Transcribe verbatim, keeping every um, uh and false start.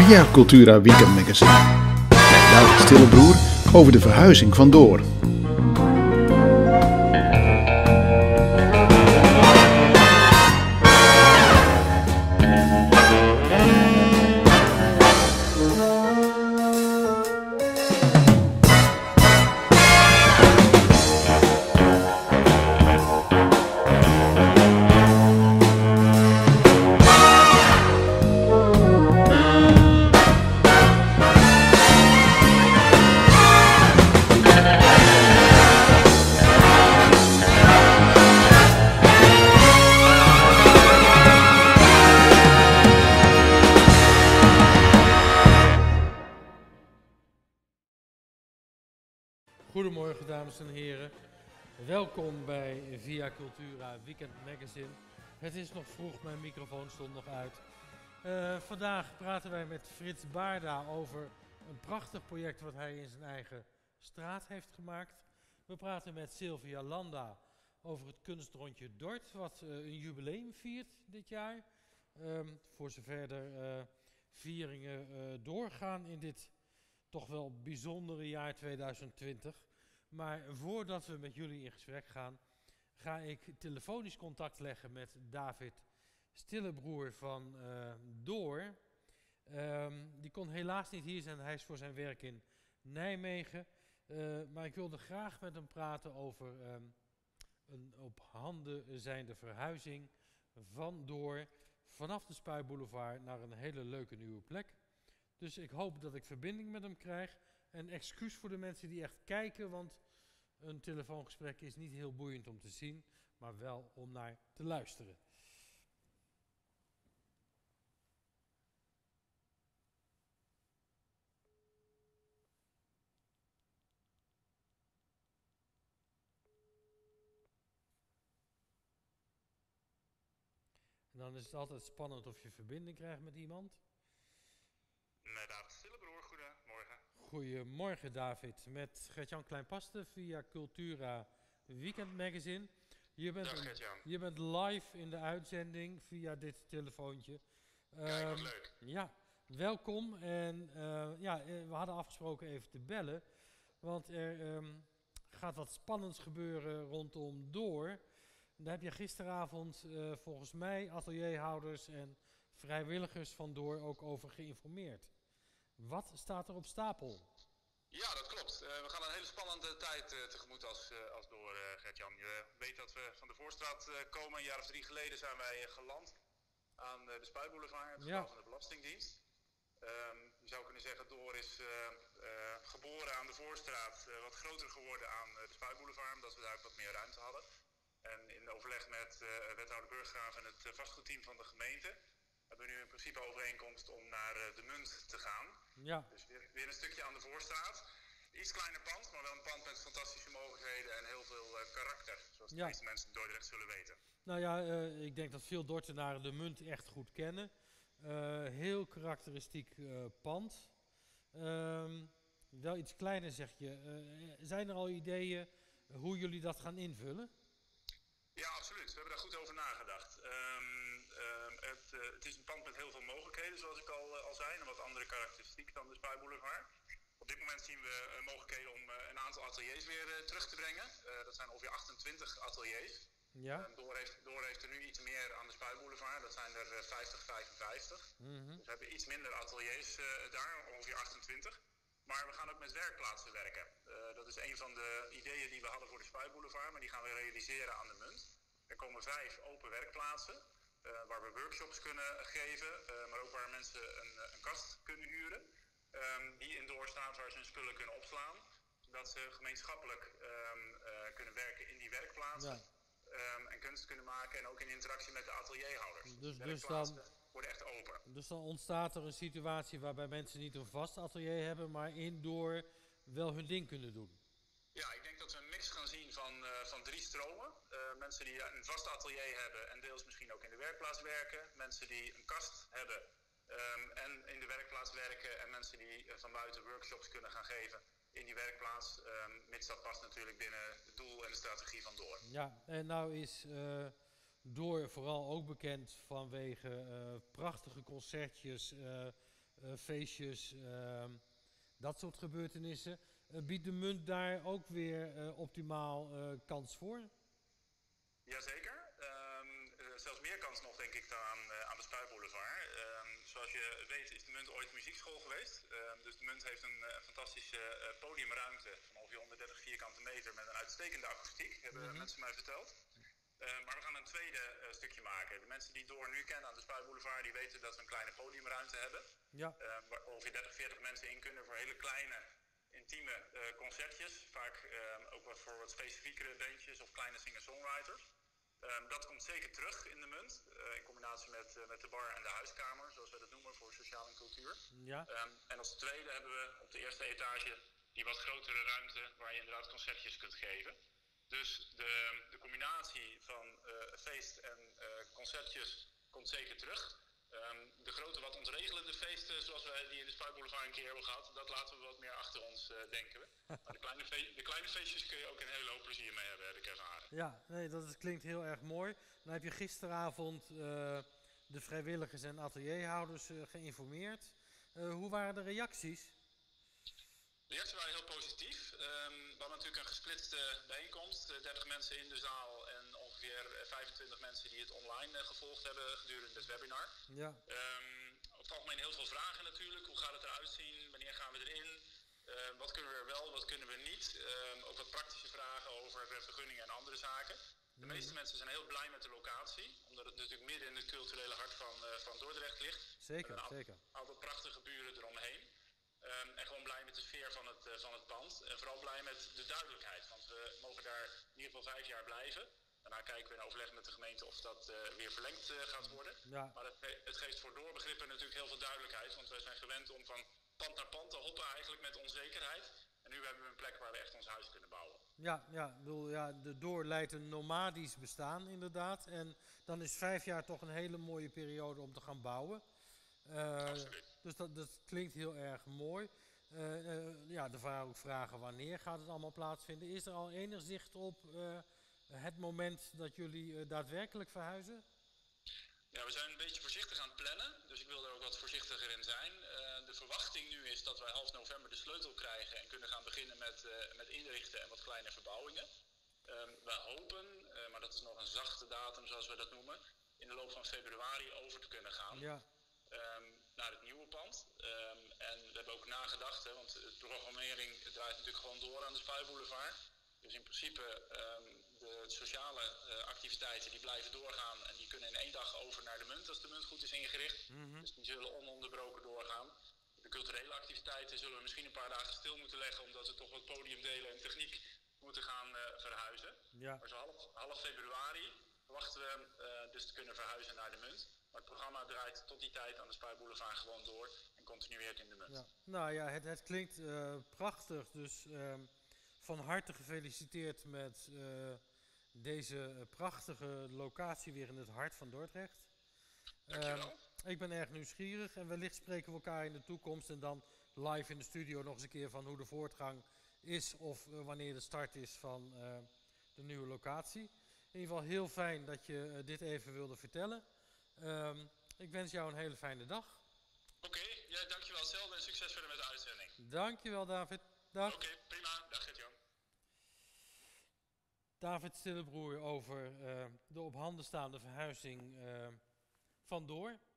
Via Cultura Weekend Magazine. Met David Stillebroer over de verhuizing van Door. Goedemorgen dames en heren, welkom bij Via Cultura Weekend Magazine. Het is nog vroeg, mijn microfoon stond nog uit. Uh, vandaag praten wij met Frits Baarda over een prachtig project wat hij in zijn eigen straat heeft gemaakt. We praten met Sylvia Landa over het kunstrondje Dort, wat uh, een jubileum viert dit jaar. Um, voor zover er uh, vieringen uh, doorgaan in dit toch wel bijzondere jaar tweeduizend twintig. Maar voordat we met jullie in gesprek gaan, ga ik telefonisch contact leggen met David Stillebroer van uh, Door. Um, die kon helaas niet hier zijn, hij is voor zijn werk in Nijmegen. Uh, maar ik wilde graag met hem praten over um, een op handen zijnde verhuizing van Door vanaf de Spuiboulevard naar een hele leuke nieuwe plek. Dus ik hoop dat ik verbinding met hem krijg. En excuus voor de mensen die echt kijken, want een telefoongesprek is niet heel boeiend om te zien, maar wel om naar te luisteren. En dan is het altijd spannend of je verbinding krijgt met iemand. Met David Stillebroer, goedemorgen. Goedemorgen David, met Gert-Jan Kleinpaste via Cultura Weekend Magazine. Je bent, Dag een, Gert-Jan. je bent live in de uitzending via dit telefoontje. Kijk, wat um, leuk. Ja, welkom. En uh, ja, we hadden afgesproken even te bellen, want er um, gaat wat spannends gebeuren rondom Door. Daar heb je gisteravond uh, volgens mij atelierhouders en vrijwilligers van Door ook over geïnformeerd. Wat staat er op stapel? Ja, dat klopt. Uh, we gaan een hele spannende tijd uh, tegemoet als, uh, als Door, uh, Gert-Jan. Je weet dat we van de Voorstraat uh, komen. Een jaar of drie geleden zijn wij uh, geland aan uh, de Spuiboulevard, het gebouw ja. van de Belastingdienst. Um, je zou kunnen zeggen, Door is uh, uh, geboren aan de Voorstraat, uh, wat groter geworden aan uh, de Spuiboulevard, omdat we daar ook wat meer ruimte hadden. En in overleg met uh, wethouder Burggraaf en het uh, vastgoedteam van de gemeente hebben we nu in principe overeenkomst om naar uh, de Munt te gaan. Ja. Dus weer, weer een stukje aan de Voorstraat. Iets kleiner pand, maar wel een pand met fantastische mogelijkheden en heel veel uh, karakter. Zoals de ja. meeste mensen in Dordrecht zullen weten. Nou ja, uh, ik denk dat veel Dordtenaren de Munt echt goed kennen. Uh, heel karakteristiek uh, pand. Um, wel iets kleiner zeg je. Uh, zijn er al ideeën hoe jullie dat gaan invullen? Ja, absoluut. We hebben daar goed over nagedacht. Um, um, het, uh, het is een pand met heel veel mogelijkheden, zoals ik al, uh, al zei, en wat andere karakteristiek dan de Spuiboulevard. Op dit moment zien we uh, mogelijkheden om uh, een aantal ateliers weer uh, terug te brengen. Uh, dat zijn ongeveer achtentwintig ateliers. Ja. Um, Door, heeft, Door heeft er nu iets meer aan de Spuiboulevard. Dat zijn er uh, vijftig, vijfenvijftig. Mm-hmm. Dus we hebben iets minder ateliers uh, daar, ongeveer achtentwintig. Maar we gaan ook met werkplaatsen werken. Uh, dat is een van de ideeën die we hadden voor de Spuiboulevard, maar die gaan we realiseren aan de Munt. Er komen vijf open werkplaatsen, uh, waar we workshops kunnen geven, uh, maar ook waar mensen een, een kast kunnen huren. Um, die in Door staat waar ze hun spullen kunnen opslaan. Zodat ze gemeenschappelijk um, uh, kunnen werken in die werkplaatsen. Ja. Um, en kunst kunnen maken en ook in interactie met de atelierhouders. Dus, dus dan worden echt open. Dus dan ontstaat er een situatie waarbij mensen niet een vast atelier hebben, maar in Door wel hun ding kunnen doen. Ja, ik denk dat we een mix gaan zien van, uh, van drie stromen. Uh, mensen die een vast atelier hebben en deels misschien ook in de werkplaats werken. Mensen die een kast hebben um, en in de werkplaats werken. En mensen die uh, van buiten workshops kunnen gaan geven in die werkplaats. Um, mits dat past natuurlijk binnen het doel en de strategie van Door. Ja, en nou is uh, Door vooral ook bekend vanwege uh, prachtige concertjes, uh, uh, feestjes, uh, dat soort gebeurtenissen. Uh, biedt de Munt daar ook weer uh, optimaal uh, kans voor? Jazeker. Um, uh, zelfs meer kans nog, denk ik, aan, uh, aan de Spuiboulevard. Um, zoals je weet is de Munt ooit muziekschool geweest. Um, dus de Munt heeft een uh, fantastische uh, podiumruimte van ongeveer honderddertig vierkante meter met een uitstekende akoestiek, hebben mm-hmm. mensen mij verteld. Uh, maar we gaan een tweede uh, stukje maken. De mensen die Door nu kennen aan de Spuiboulevard, die weten dat we een kleine podiumruimte hebben. Ja. Uh, waar ongeveer dertig, veertig mensen in kunnen voor hele kleine, intieme uh, concertjes. Vaak uh, ook wat voor wat specifiekere bandjes of kleine singer-songwriters. Um, dat komt zeker terug in de Munt, uh, in combinatie met, uh, met de bar en de huiskamer, zoals we dat noemen, voor sociaal en cultuur. Ja. Um, en als tweede hebben we op de eerste etage die wat grotere ruimte waar je inderdaad concertjes kunt geven. Dus de, de combinatie van uh, feest en uh, concertjes komt zeker terug. Um, de grote wat ontregelende feesten, zoals wij die in de Spuiboulevard een keer hebben gehad, dat laten we wat meer achter ons, uh, denken we. Maar de kleine, fe- de kleine feestjes kun je ook een hele hoop plezier mee hebben, heb ik ervaren. Ja, nee, dat is, klinkt heel erg mooi. Dan heb je gisteravond uh, de vrijwilligers en atelierhouders uh, geïnformeerd. Uh, hoe waren de reacties? De reacties waren heel positief. Um, we hadden natuurlijk een gesplitste bijeenkomst. Uh, dertig mensen in de zaal en ongeveer vijfentwintig mensen die het online uh, gevolgd hebben gedurende het webinar. Ja. Um, op het algemeen heel veel vragen natuurlijk. Hoe gaat het eruit zien? Wanneer gaan we erin? Uh, wat kunnen we er wel, wat kunnen we niet? Um, ook wat praktische vragen over uh, vergunningen en andere zaken. De meeste mm-hmm. mensen zijn heel blij met de locatie, omdat het natuurlijk midden in het culturele hart van, uh, van Dordrecht ligt. Zeker, een zeker. Een aantal prachtige buren eromheen. Um, en gewoon blij met de sfeer van het, uh, van het pand. En vooral blij met de duidelijkheid, want we mogen daar in ieder geval vijf jaar blijven. Daarna kijken we in overleg met de gemeente of dat uh, weer verlengd uh, gaat worden. Ja. Maar het, het geeft voor doorbegrippen natuurlijk heel veel duidelijkheid, want wij zijn gewend om van pand naar pand te hoppen eigenlijk met onzekerheid. En nu hebben we een plek waar we echt ons huis kunnen bouwen. Ja, ja, ik bedoel, ja, de Door leidt een nomadisch bestaan inderdaad. En dan is vijf jaar toch een hele mooie periode om te gaan bouwen. Uh, Absoluut. Dus dat, dat klinkt heel erg mooi. Uh, uh, ja, er waren ook vragen wanneer gaat het allemaal plaatsvinden. Is er al enig zicht op uh, het moment dat jullie uh, daadwerkelijk verhuizen? Ja, we zijn een beetje voorzichtig aan het plannen, dus ik wil er ook wat voorzichtiger in zijn. Uh, de verwachting nu is dat wij half november de sleutel krijgen en kunnen gaan beginnen met, uh, met inrichten en wat kleine verbouwingen. Um, we hopen, uh, maar dat is nog een zachte datum zoals we dat noemen, in de loop van februari over te kunnen gaan. Ja. Um, naar het nieuwe pand. Um, en we hebben ook nagedacht, hè, want de programmering draait natuurlijk gewoon door aan de Spuiboulevard. Dus in principe um, de sociale uh, activiteiten die blijven doorgaan en die kunnen in één dag over naar de Munt als de Munt goed is ingericht. Mm-hmm. Dus die zullen ononderbroken doorgaan. De culturele activiteiten zullen we misschien een paar dagen stil moeten leggen omdat we toch wat podiumdelen en techniek moeten gaan uh, verhuizen. Ja. Maar zo half, half februari verwachten we uh, dus te kunnen verhuizen naar de Munt. Maar het programma draait tot die tijd aan de Spuiboulevard gewoon door en continueert in de Munt. Ja. Nou ja, het, het klinkt uh, prachtig. Dus uh, van harte gefeliciteerd met uh, deze prachtige locatie weer in het hart van Dordrecht. Dankjewel. Uh, ik ben erg nieuwsgierig en wellicht spreken we elkaar in de toekomst en dan live in de studio nog eens een keer van hoe de voortgang is of uh, wanneer de start is van uh, de nieuwe locatie. In ieder geval heel fijn dat je uh, dit even wilde vertellen. Um, ik wens jou een hele fijne dag. Oké, okay, ja, dankjewel hetzelfde en succes verder met de uitzending. Dankjewel David. Dag. Oké, okay, prima. Dag Gert-Jan. David Stillebroer over uh, de op handen staande verhuizing uh, van Door.